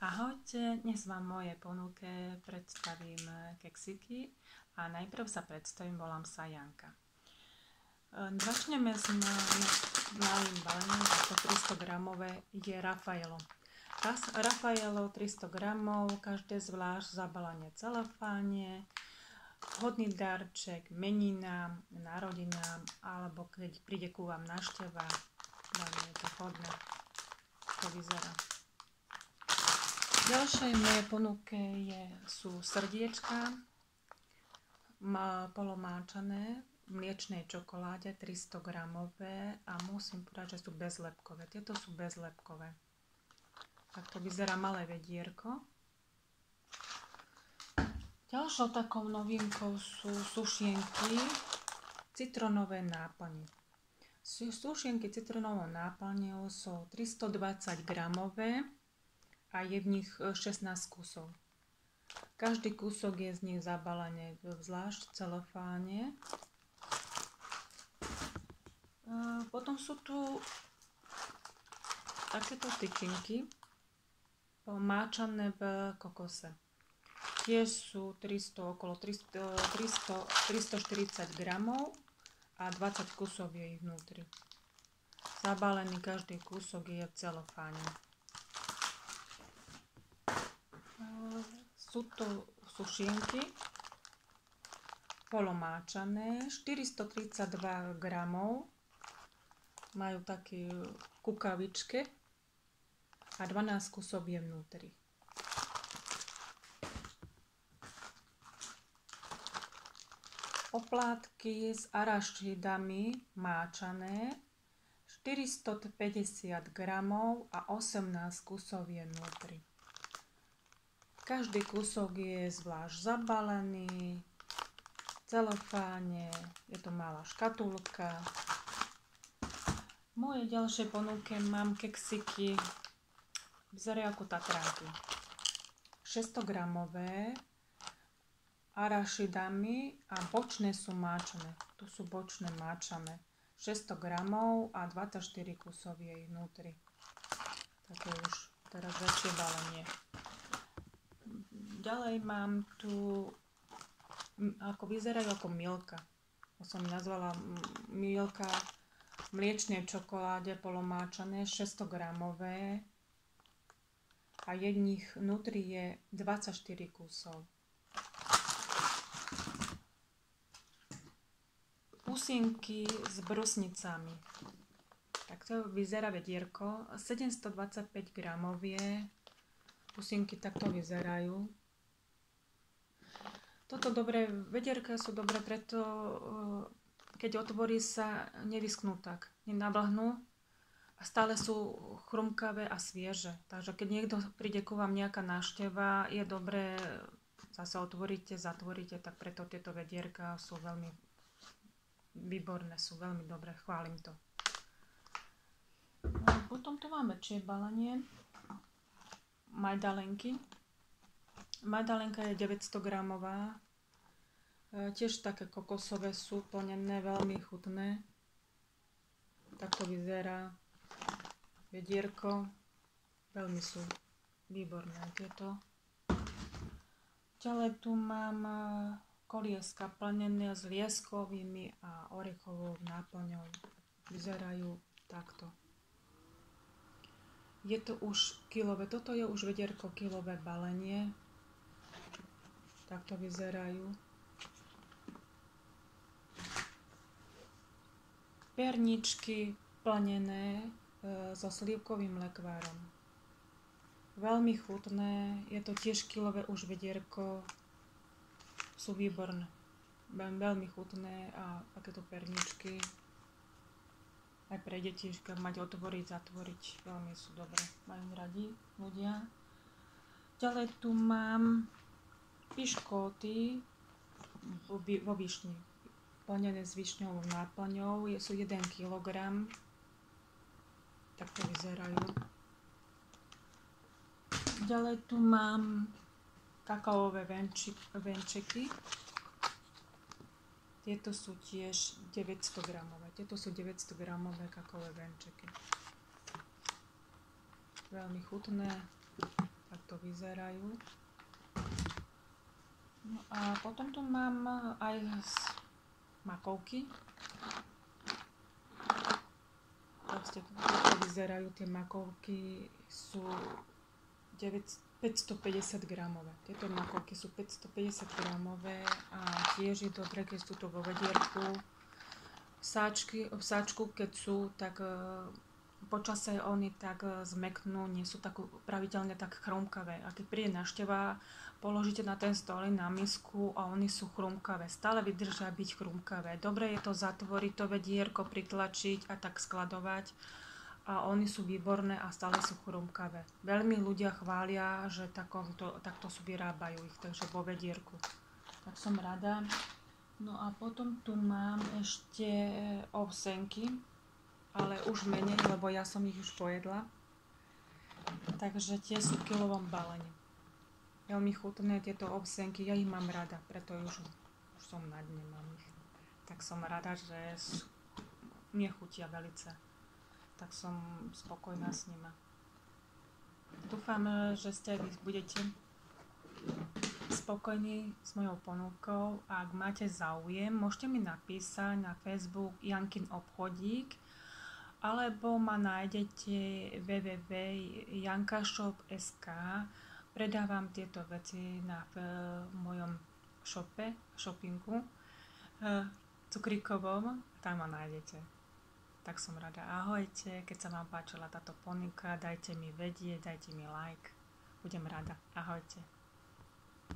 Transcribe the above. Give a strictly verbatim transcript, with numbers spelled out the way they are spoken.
Ahojte, dnes vám v mojej ponuke predstavím keksiky a najprv sa predstavím, volám sa Janka. Začneme s malým balením, ako tristo gramové je Raffaello. Raffaello tristo gramov, každé zvlášť zabalanie celofáne, vhodný darček meninám, narodinám, alebo keď príde ku vám návšteva, veľmi je to vhodné. To vyzerá. V ďalšej mojej ponuke je, sú srdiečka polomáčané v mliečnej čokoláde tristo gramové a musím povedať, že sú bezlepkové. Tieto sú bezlepkové. Takto vyzerá malé vedierko. Ďalšou takou novinkou sú sušienky citrónové náplne. Sušienky citrónovou náplňou sú tristodvadsať gramové a je v nich šestnásť kusov. Každý kúsok je z nich zabalený zvlášť v celofáne. Potom sú tu takéto tyčinky pomáčané v kokose. Tiež sú tristo, okolo tristo, tristo, tristoštyridsať gramov a dvadsať kusov je ich vnútri. Zabalený každý kúsok je v celofáne. Sú to sušienky polomáčané, štyristotridsaťdva gramov, majú také kukavičke a dvanásť kusov je vnútri. Oplátky s arašidami máčané, štyristopäťdesiat gramov a osemnásť kusov je vnútri. Každý kúsok je zvlášť zabalený v celofáne, je to malá škatulka. V mojej ďalšej ponuke mám keksiky, vyzerajú ako tatranky. šesťsto gramové, arašidami a bočné sú máčané. Tu sú bočné máčané. šesťsto gramov a dvadsaťštyri kusov je ich vnútri. Také už teraz väčšie balenie. Ďalej mám tu, ako vyzerajú ako milka. To som nazvala milka v mliečnej čokoláde polomáčané, šesťsto gramové a je v nich vnútri je dvadsaťštyri kusov. Pusinky s brusnicami. Takto vyzerá vedierko, sedemstodvadsaťpäť gramov je. Pusinky takto vyzerajú. Toto dobré vedierka sú dobré preto, keď otvorí sa, nevyschnú tak, nenavlhnú a stále sú chrumkavé a svieže. Takže keď niekto príde ku vám nejaká návšteva, je dobré, zase otvoríte, zatvoríte, tak preto tieto vedierka sú veľmi výborné, sú veľmi dobré, chválim to. A potom tu máme väčšie balenie, majdalenky. Majdalenka je deväťsto gramová, tiež také kokosové sú plnené, veľmi chutné. Takto vyzerá vedierko, veľmi sú výborné tieto. Ďalej tu mám kolieska plnené s lieskovými a orechovou náplňou. Vyzerajú takto. Je to už kilové, toto je už vedierko kilové balenie. Takto vyzerajú. Perničky plnené e, so slivkovým lekvárom. Veľmi chutné, je to tiež kilové už vedierko. Sú výborné. Veľmi chutné a takéto perničky aj pre deti, keď mať otvoriť, zatvoriť, veľmi sú dobré. Majú radi ľudia. Ďalej tu mám piškóty vo višni, plnené s višňovou náplňou, sú jeden kilogram, takto vyzerajú. Ďalej tu mám kakaové venčeky, tieto sú tiež deväťsto gramové, tieto sú deväťsto gramové kakaové venčeky. Veľmi chutné, takto vyzerajú. No a potom tu mám aj makovky. Proste, ako vyzerajú tie makovky, sú päťstopäťdesiat gramové. Tieto makovky sú päťstopäťdesiat gramové a tiež je dobré, keď sú to vo vedierku. Sáčky, v sáčku, keď sú, tak e, počase oni tak e, zmeknú, nie sú tak pravidelne tak chrumkavé. A keď príde návšteva, položíte na ten stôl na misku a oni sú chrumkavé. Stále vydržia byť chrumkavé. Dobre je to zatvoriť, to vedierko, pritlačiť a tak skladovať. A oni sú výborné a stále sú chrumkavé. Veľmi ľudia chvália, že takomto, takto sú vyrábajú ich, takže vo vedierku. Tak som rada. No a potom tu mám ešte ovsenky, ale už menej, lebo ja som ich už pojedla. Takže tie sú v kilovom balení. Veľmi chutné tieto ovsenky, ja ich mám rada, preto už, už som na dne, mám ich. Tak som rada, že mne chutia velice. Tak som spokojná s nima. Dúfam, že ste vy budete spokojní s mojou ponukou. Ak máte záujem, môžete mi napísať na Facebook Jankin obchodík alebo ma nájdete w w w bodka jankašop bodka es ka. Predávam tieto veci na v mojom shope, shoppingu cukríkovom, tam ma nájdete. Tak som rada. Ahojte, keď sa vám páčila táto ponuka, dajte mi vedieť, dajte mi like. Budem rada. Ahojte.